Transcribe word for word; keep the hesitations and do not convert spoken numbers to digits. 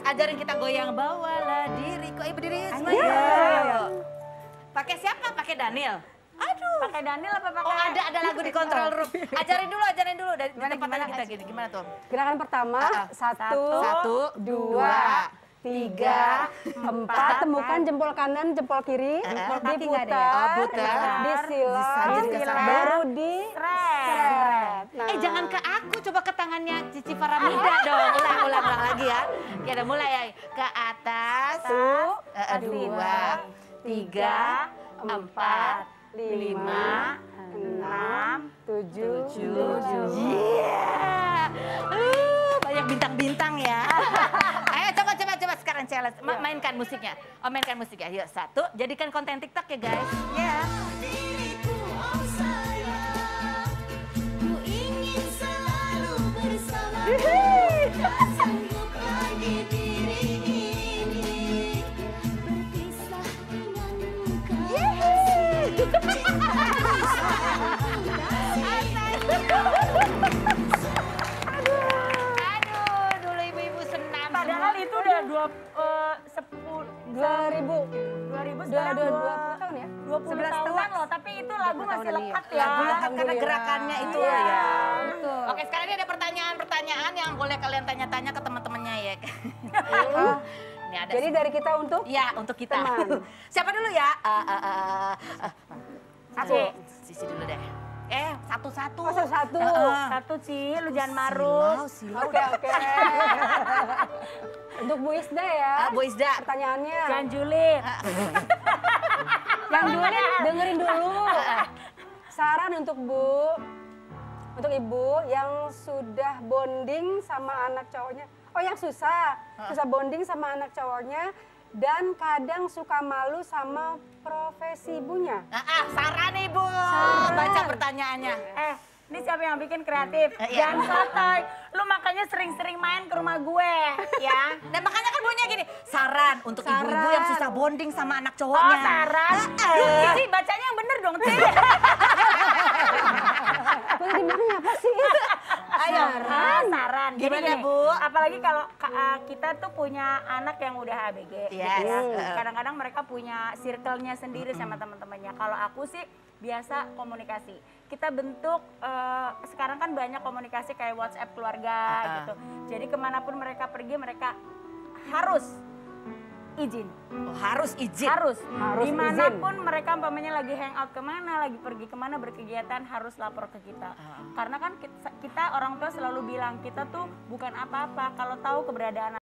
ajarin kita goyang bawalah diriku. Ayo berdiri semua. Pakai siapa? Pakai Daniel. Aduh. Pakai Daniel apa pakai? Oh ada ada lagu di control room. Ajarin dulu, ajarin dulu dari tempat tadi kita gini. Gimana tuh? Gerakan pertama, Uh-uh. satu, Satu, dua, tiga, empat. Temukan jempol kanan, jempol kiri, Uh-uh. diputar, Oh, putar. disilang, Disilang. baru di Seret. Nah. Eh jangan ke aku, coba ke tangannya Cici Faramida dong. Ulang, ulang, ulang lagi ya. Ya udah mulai ya. Ke atas. Satu, Uh, dua, tiga, empat, lima, enam, tujuh, tujuh. Iya. Uh, banyak bintang-bintang ya. Ayo coba, coba, coba sekarang challenge. Ma- mainkan musiknya. Oh mainkan musiknya. Yuk satu, jadikan konten TikTok ya guys. Ya. Diriku, oh sayang, ku ingin selalu bersamamu. Sanggup lagi diri ini berpisah denganmu Aduh, dulu ibu-ibu senam. Padahal semua. itu udah dua eh, sepuluh dua ribu. dua ribu Dua, sekarang dua, dua dua puluh tahun ya? dua puluh sebelas tahunan tahun. loh, tapi itu lagu masih tahun ini. lekat ya. Lagu lekat karena Alhamdulillah. gerakannya itu Iya, ya. betul. Oke, sekarang ini ada pertanyaan-pertanyaan yang boleh kalian tanya-tanya ke teman-temannya ya. Hmm. Ini ada. Jadi dari kita untuk Ya, untuk kita. Teman. Siapa dulu ya? Uh, uh, uh, uh, Satu. Sisi dulu deh. Eh, satu-satu. Oh, satu-satu. Heeh. Satu Ci, lu jangan marut. Silau, silau. Oke, oke. Untuk Bu Isda ya. Ah, Bu Isda. Pertanyaannya. Jangan julid. Yang dulu dengerin dulu. Saran untuk Bu, untuk Ibu yang sudah bonding sama anak cowoknya. Oh yang susah, susah bonding sama anak cowoknya dan kadang suka malu sama profesi ibunya. Ah, ah, saran Ibu. Saran. Baca pertanyaannya. Eh, ini siapa yang bikin kreatif? Eh, iya. Jangan sotoy. Lu makanya sering-sering main ke rumah gue, ya. Dan makanya kan bunyinya gini, saran untuk Saran. ibu-ibu yang susah bonding sama anak Oh, cowoknya. saran. Ah, Lu ah. Cici bacanya yang bener dong, Ci. Aku tadi bilangnya apa sih? Ayo. Ah, saran. Jadi Gimana, gini, Bu? apalagi kalau ka- ah, kita tuh punya anak yang udah A B G. Yes. gitu ya. Mm. Kadang-kadang mereka punya circle-nya sendiri sama teman-temannya. Kalau aku sih biasa komunikasi. Kita bentuk, eh, sekarang kan banyak komunikasi kayak WhatsApp keluarga Ah. gitu. Jadi kemanapun mereka pergi, mereka harus izin. Oh, harus izin. Harus. Harus Dimanapun mereka umpamanya lagi hangout kemana, lagi pergi kemana, berkegiatan, harus lapor ke kita. Ah. Karena kan kita, kita orang tua selalu bilang, kita tuh bukan apa-apa kalau tahu keberadaan